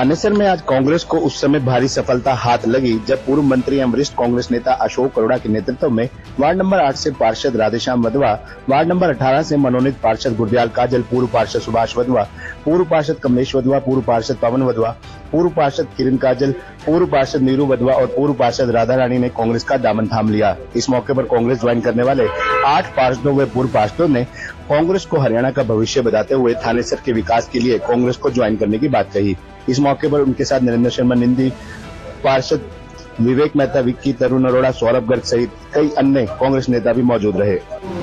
थानेसर में आज कांग्रेस को उस समय भारी सफलता हाथ लगी जब पूर्व मंत्री एवं वरिष्ठ कांग्रेस नेता अशोक अरोड़ा के नेतृत्व में वार्ड नंबर 8 से पार्षद राधेश्याम वधवा, वार्ड नंबर 18 से मनोनीत पार्षद गुरदयाल काजल, पूर्व पार्षद सुभाष वधवा, पूर्व पार्षद कमलेश वधवा, पूर्व पार्षद पवन वधवा, पूर्व पार्षद किरण काजल, पूर्व पार्षद नीरू वधवा और पूर्व पार्षद राधा रानी ने कांग्रेस का दामन थाम लिया। इस मौके पर कांग्रेस ज्वाइन करने वाले 8 पार्षदों व पूर्व पार्षदों ने कांग्रेस को हरियाणा का भविष्य बताते हुए थानेसर के विकास के लिए कांग्रेस को ज्वाइन करने की बात कही। इस मौके पर उनके साथ नरेंद्र शर्मा निंदी, पार्षद विवेक मेहता, विक्की, तरुण अरोड़ा, सौरभ गर्ग सहित कई अन्य कांग्रेस नेता भी मौजूद रहे।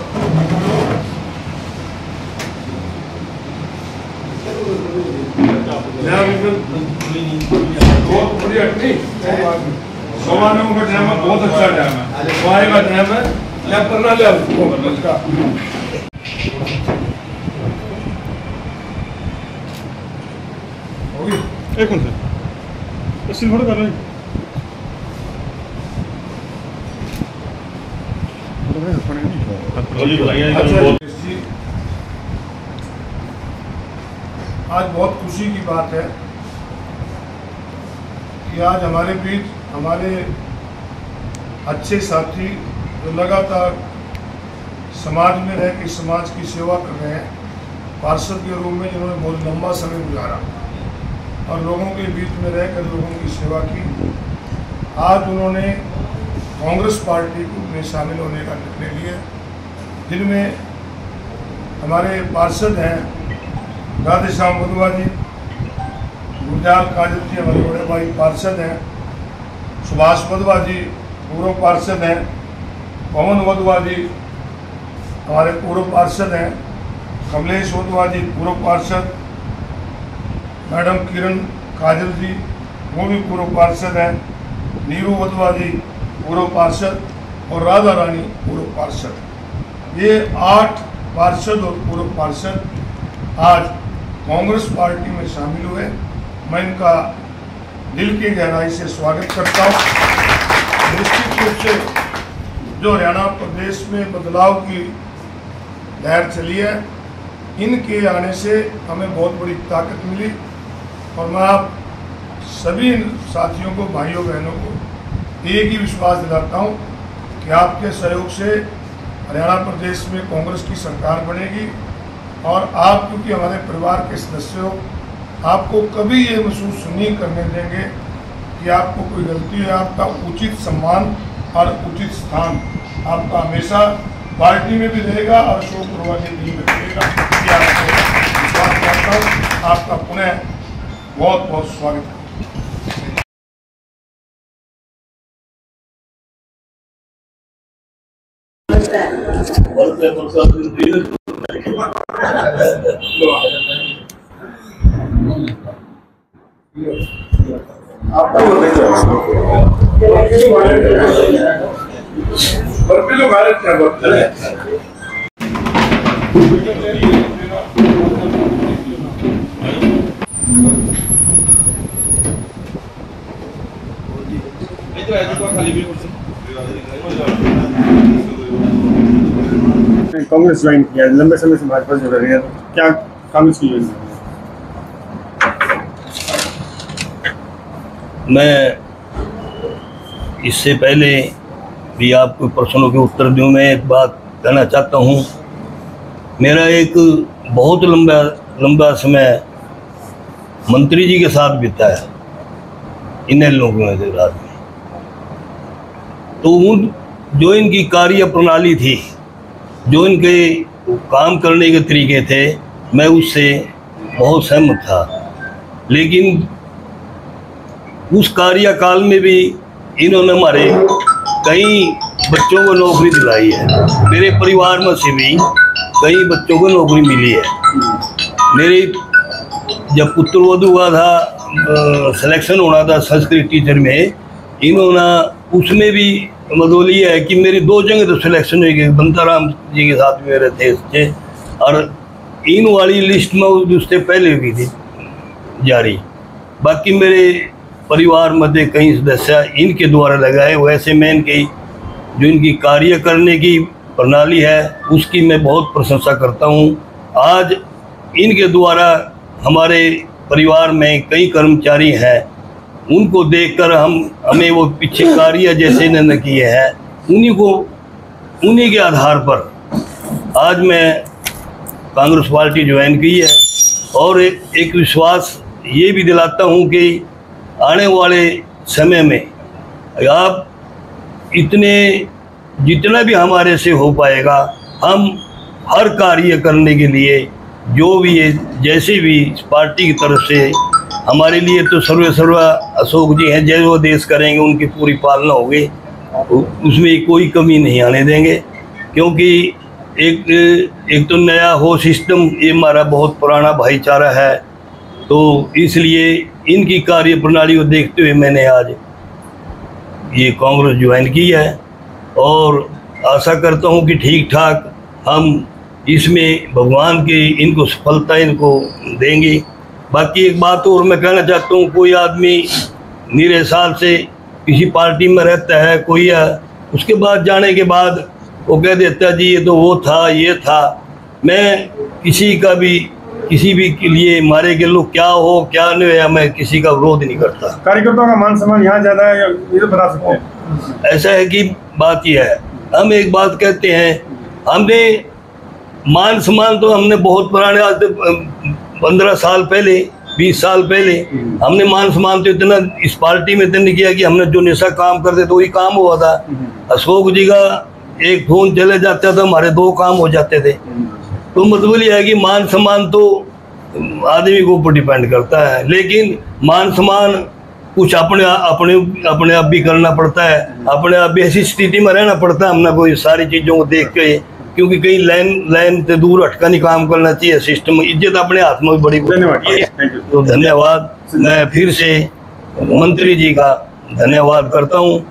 बहुत अच्छा डैम है। एक मिनट सिल्वर कर रहे हैं। आज बहुत खुशी की बात है कि आज हमारे बीच हमारे अच्छे साथी जो लगातार समाज में रह के समाज की सेवा कर रहे हैं, पार्षद के रूप में जिन्होंने बहुत लंबा समय गुजारा और लोगों के बीच में रहकर लोगों की सेवा की, आज उन्होंने कांग्रेस पार्टी में शामिल होने का निर्णय लिया, जिनमें हमारे पार्षद हैं राधेश्याम वधवा जी, गुरदयाल काजल जी हमारे बड़े भाई पार्षद हैं, सुभाष वधवा जी पूर्व पार्षद हैं, पवन वधवा जी हमारे पूर्व पार्षद हैं, कमलेश वधवा जी पूर्व पार्षद, मैडम किरण काजल जी वो भी पूर्व पार्षद हैं, नीरू वधवा जी पूर्व पार्षद और राधा रानी पूर्व पार्षद। ये 8 पार्षद और पूर्व पार्षद आज कांग्रेस पार्टी में शामिल हुए। मैं इनका दिल की गहराई से स्वागत करता हूँ। निश्चित रूप से जो हरियाणा प्रदेश में बदलाव की लहर चली है, इनके आने से हमें बहुत बड़ी ताकत मिली और मैं आप सभी साथियों को, भाइयों बहनों को एक ही विश्वास दिलाता हूं कि आपके सहयोग से हरियाणा प्रदेश में कांग्रेस की सरकार बनेगी और आप क्योंकि हमारे परिवार के सदस्य हो, आपको कभी ये महसूस नहीं करने देंगे कि आपको कोई गलती है। आपका उचित सम्मान और उचित स्थान आपका हमेशा पार्टी में भी रहेगा और अशोक अरोड़ा की टीम में रहेगा। ये आपको विश्वास करता हूँ। आपका पुनः बहुत बहुत स्वागत है। कांग्रेस ज्वाइन किया, लंबे समय से भाजपा जुड़ रहे हैं, क्या कांग्रेस की ज्वाइन? मैं इससे पहले भी आपको प्रश्नों के उत्तर दूं, मैं एक बात कहना चाहता हूं। मेरा एक बहुत लंबा समय मंत्री जी के साथ बीता है, इन लोगों के साथ में। तो उन जो इनकी कार्य प्रणाली थी, जो इनके काम करने के तरीके थे, मैं उससे बहुत सहमत था। लेकिन उस कार्यकाल में भी इन्होंने हमारे कई बच्चों को नौकरी दिलाई है। मेरे परिवार में से भी कई बच्चों को नौकरी मिली है। मेरे जब पुत्रवधू हुआ था, सिलेक्शन होना था संस्कृत टीचर में, इन्होंने उसमें भी मतलब ये है कि मेरी 2 जगह तो सिलेक्शन हुई, बंताराम जी के साथ मेरे थे उससे, और इन वाली लिस्ट में उससे पहले हुई थी जारी। बाकी मेरे परिवार में कई सदस्य इनके द्वारा लगाए। वैसे मैं इनकी जो इनकी कार्य करने की प्रणाली है उसकी मैं बहुत प्रशंसा करता हूँ। आज इनके द्वारा हमारे परिवार में कई कर्मचारी हैं, उनको देखकर हमें वो पीछे कार्य जैसे इन्होंने किए हैं, उन्हीं के आधार पर आज मैं कांग्रेस पार्टी ज्वाइन की है। और एक विश्वास ये भी दिलाता हूँ कि आने वाले समय में आप जितना भी हमारे से हो पाएगा, हम हर कार्य करने के लिए जो भी है, जैसे भी पार्टी की तरफ से हमारे लिए तो सर्वा अशोक जी हैं, जय वो देश करेंगे, उनकी पूरी पालना होगी, उसमें कोई कमी नहीं आने देंगे। क्योंकि एक तो नया हो सिस्टम, ये हमारा बहुत पुराना भाईचारा है, तो इसलिए इनकी कार्य प्रणाली को देखते हुए मैंने आज ये कांग्रेस ज्वाइन की है और आशा करता हूँ कि ठीक ठाक हम इसमें भगवान की इनको सफलता इनको देंगे। बाकी एक बात और मैं कहना चाहता हूँ, कोई आदमी निरे साल से किसी पार्टी में रहता है, कोई है, उसके बाद जाने के बाद वो कह देता जी ये तो वो था, ये था। मैं किसी भी के लिए मारे के लोग क्या हो क्या नहीं है, मैं किसी का विरोध नहीं करता। कार्यकर्ताओं का मान सम्मान यहाँ ज्यादा है, ये तो बता सकते हैं? ऐसा है कि बात यह है, हम एक बात कहते हैं, हमने मान सम्मान तो हमने बहुत पुराने, आज 15 साल पहले 20 साल पहले हमने मान सम्मान तो इतना इस पार्टी में इतना किया कि हमने जो निशा काम करते तो वही काम हुआ था। अशोक जी का एक फोन चले जाता था, हमारे 2 काम हो जाते थे। तो मतलब ये है कि मान सम्मान तो आदमी के ऊपर डिपेंड करता है, लेकिन मान सम्मान कुछ अपने आप भी करना पड़ता है, अपने आप भी ऐसी स्थिति में रहना पड़ता है, हमने कोई सारी चीज़ों को देख के, क्योंकि कई लाइन से दूर हटका नहीं काम करना चाहिए। सिस्टम इज्जत अपने हाथ में बड़ी। धन्यवाद। तो धन्यवाद, मैं फिर से मंत्री जी का धन्यवाद करता हूँ।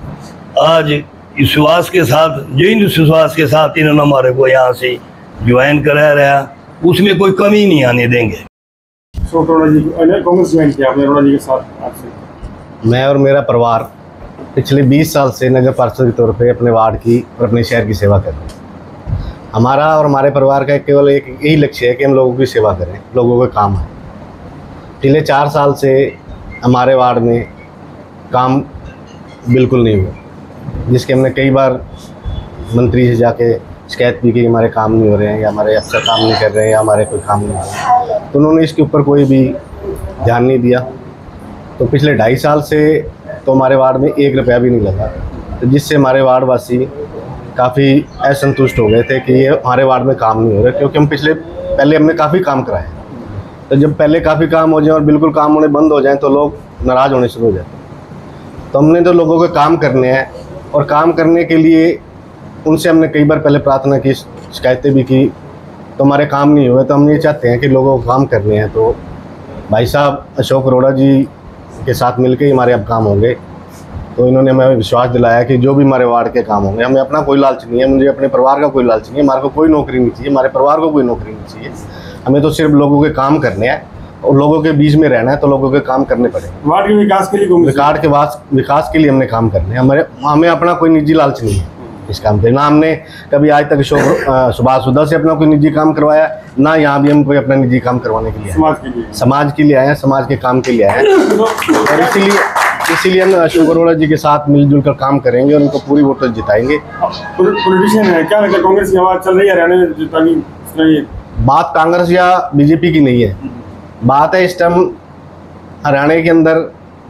आज विश्वास के साथ, जो विश्वास के साथ इन्होंने हमारे को यहाँ से ज्वाइन करा रहा, उसमें कोई कमी नहीं आने देंगे। अशोक अरोड़ा जी कांग्रेस ज्वाइन किया आपने अरोड़ा जी के साथ आपसे? मैं और मेरा परिवार पिछले 20 साल से नगर पार्षद के तौर पे अपने वार्ड की और अपने शहर की सेवा कर रहे हैं। हमारा और हमारे परिवार का केवल एक यही लक्ष्य है कि हम लोगों की सेवा करें, लोगों के काम है। पिछले 4 साल से हमारे वार्ड में काम बिल्कुल नहीं हुआ, जिसके हमने कई बार मंत्री से जाके शिकायत भी की, हमारे काम नहीं हो रहे हैं या हमारे अफसर काम नहीं कर रहे हैं या हमारे कोई काम नहीं हो रहा है। तो उन्होंने इसके ऊपर कोई भी ध्यान नहीं दिया। तो पिछले 2.5 साल से तो हमारे वार्ड में 1 रुपया भी नहीं लगा, तो जिससे हमारे वार्ड वासी काफ़ी असंतुष्ट हो गए थे कि ये हमारे वार्ड में काम नहीं हो रहा, क्योंकि हम पहले हमने काफ़ी काम कराए। तो जब पहले काफ़ी काम हो जाए और बिल्कुल काम होने बंद हो जाए तो लोग नाराज़ होने शुरू हो जाते हैं। तो हमने तो लोगों के काम करने हैं, और काम करने के लिए उनसे हमने कई बार पहले प्रार्थना की, शिकायतें भी की, तो हमारे काम नहीं हुए। तो हम ये चाहते हैं कि लोगों को काम करने हैं, तो भाई साहब अशोक अरोड़ा जी के साथ मिलकर ही हमारे अब काम होंगे। तो इन्होंने हमें विश्वास दिलाया कि जो भी हमारे वार्ड के काम होंगे, हमें अपना कोई लालच नहीं है, मुझे अपने परिवार का कोई लालच नहीं है, हमारे को कोई नौकरी नहीं चाहिए, हमारे परिवार को कोई नौकरी नहीं चाहिए, हमें तो सिर्फ लोगों के काम करने हैं और लोगों के बीच में रहना है, तो लोगों के काम करने पड़ेंगे। वार्ड के विकास के लिए विकास के लिए हमने काम करने हैं, हमें अपना कोई निजी लालच नहीं है इस काम पे। ना हमने कभी आज तक सुभाष सुधा से अपना कोई निजी काम करवाया, ना यहाँ भी हम कोई अपना निजी काम करवाने के लिए समाज के लिए आए हैं, समाज के काम के लिए आए हैं। और इसीलिए हम अशोक अरोड़ा जी के साथ मिलजुल कर काम करेंगे और उनको पूरी वोटों से जिताएंगे। पॉलिटिशियन है, क्या लगता है कांग्रेस की आवाज़ चल रही है हरियाणा में? बात कांग्रेस या बीजेपी की नहीं है, बात है इस टाइम हरियाणा के अंदर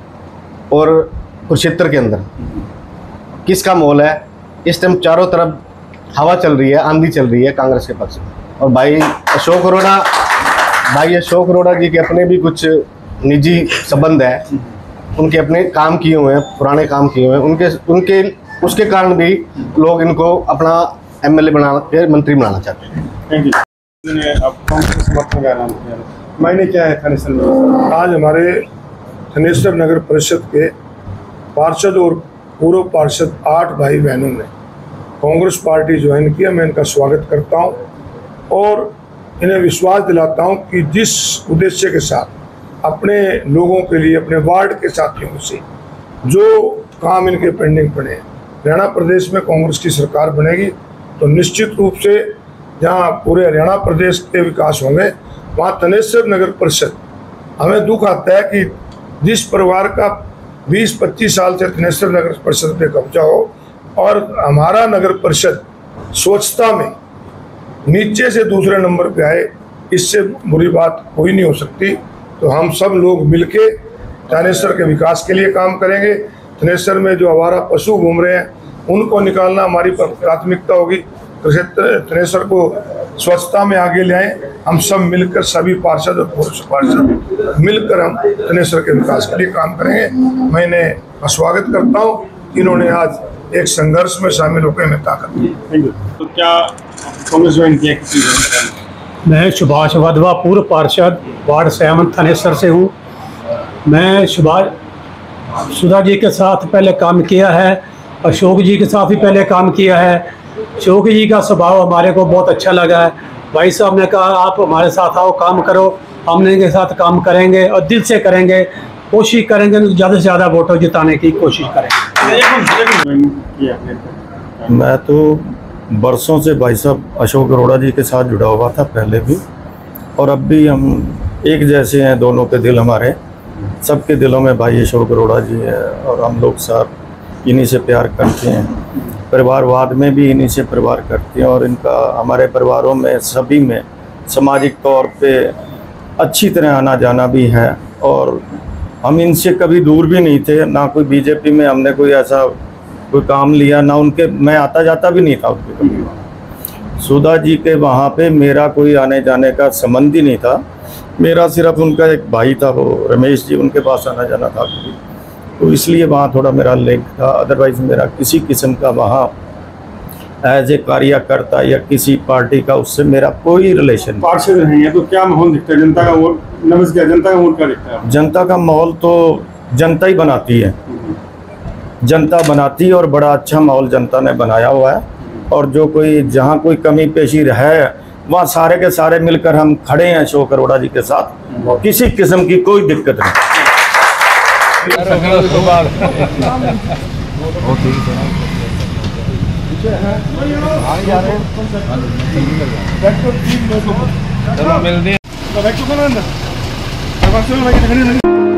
और कुरुक्षेत्र के अंदर किसका मोल है। इस टाइम चारों तरफ हवा चल रही है, आंधी चल रही है कांग्रेस के पक्ष में। और भाई अशोक अरोड़ा जी के अपने भी कुछ निजी संबंध है, उनके अपने काम किए हुए हैं, पुराने काम किए हुए हैं, उसके कारण भी लोग इनको अपना एमएलए बना के मंत्री बनाना चाहते हैं। Thank you. आप कांग्रेस समर्थन का ऐलान किया, मायने क्या है थानेसर में? आज हमारे थानेसर नगर परिषद के पार्षद और पूर्व पार्षद 8 भाई बहनों ने कांग्रेस पार्टी ज्वाइन किया। मैं इनका स्वागत करता हूं और इन्हें विश्वास दिलाता हूं कि जिस उद्देश्य के साथ अपने लोगों के लिए, अपने वार्ड के साथियों से जो काम इनके पेंडिंग पड़े हैं, हरियाणा प्रदेश में कांग्रेस की सरकार बनेगी तो निश्चित रूप से जहां पूरे हरियाणा प्रदेश के विकास होंगे, वहाँ थानेसर नगर परिषद हमें दुख आता है कि जिस परिवार का 20-25 साल से थनेसर नगर परिषद पे कब्जा हो और हमारा नगर परिषद स्वच्छता में नीचे से दूसरे नंबर पे आए, इससे बुरी बात कोई नहीं हो सकती। तो हम सब लोग मिलके थनेसर के विकास के लिए काम करेंगे। थनेसर में जो आवारा पशु घूम रहे हैं उनको निकालना हमारी प्राथमिकता होगी। थनेसर को स्वच्छता में आगे ले आए। हम सब मिलकर, सभी पार्षद और पूर्व पार्षद मिलकर हम थनेसर के विकास के लिए काम करेंगे। मैं इन्हें स्वागत करता हूँ, इन्होंने आज एक संघर्ष में शामिल होकर में ताकत दी। तो क्या कांग्रेस ज्वाइन किया किसी ने? मैं सुभाष वाधवा, पूर्व पार्षद वार्ड 7 थनेसर से हूँ। मैं सुधा जी के साथ पहले काम किया है, अशोक जी के साथ भी पहले काम किया है। अशोक जी का स्वभाव हमारे को बहुत अच्छा लगा है। भाई साहब ने कहा आप हमारे साथ आओ, काम करो। हमने इनके साथ काम करेंगे और दिल से करेंगे, कोशिश करेंगे ज़्यादा से ज़्यादा वोटों जिताने की कोशिश करेंगे। मैं तो बरसों से भाई साहब अशोक अरोड़ा जी के साथ जुड़ा हुआ था पहले भी, और अब भी हम एक जैसे हैं। दोनों के दिल हमारे, सबके दिलों में भाई अशोक अरोड़ा जी है और हम लोग सब इन्हीं से प्यार करते हैं। परिवारवाद में भी इन्हीं से परिवार करते हैं और इनका हमारे परिवारों में सभी में सामाजिक तौर पे अच्छी तरह आना जाना भी है। और हम इनसे कभी दूर भी नहीं थे, ना कोई बीजेपी में हमने कोई ऐसा कोई काम लिया, ना उनके मैं आता जाता भी नहीं था उनके कभी। सुधा जी के वहाँ पे मेरा कोई आने जाने का संबंध ही नहीं था। मेरा सिर्फ उनका एक भाई था, वो रमेश जी, उनके पास आना जाना था, तो इसलिए वहाँ थोड़ा मेरा लिंक था। अदरवाइज मेरा किसी किस्म का वहाँ एज ए कार्यकर्ता या किसी पार्टी का उससे मेरा कोई रिलेशन नहीं। पार्षद रहेंगे तो क्या माहौल दिखता है? जनता का वोट, नमस्कार, जनता का वोट क्या दिखता है? जनता का माहौल तो जनता ही बनाती है, जनता बनाती है और बड़ा अच्छा माहौल जनता ने बनाया हुआ है। और जो कोई जहाँ कोई कमी पेशी है वहाँ सारे के सारे मिलकर हम खड़े हैं अशोक अरोड़ा जी के साथ। किसी किस्म की कोई दिक्कत नहीं। चलो मिलते हैं।